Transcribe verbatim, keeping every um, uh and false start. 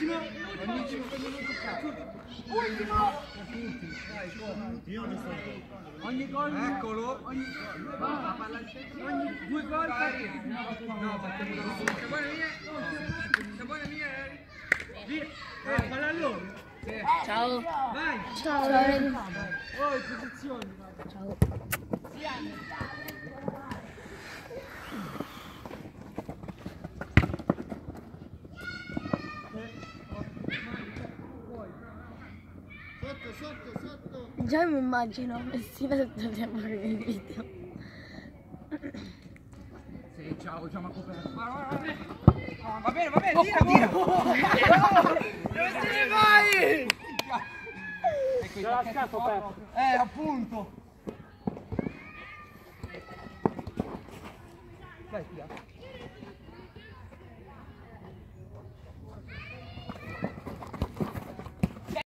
Ultimo! Ultimo! Ultimo! Io non so. Ogni gol. Eccolo! Ogni ogni due gol. No, perché non lo so. Che buona mia! Che buona mia! Via! Eh, palla a loro! Ciao! Vai! Ciao! Oh, in posizione! Ciao! Sotto, sotto, sotto! Già mi immagino Messina tutto il tempo che mi video. Sì, ciao, già mi ha coperto. Va bene, va bene, tira, tira! Dove te ne vai? Ecco, c'è la scatto aperto. Eh, appunto! Dai, tira.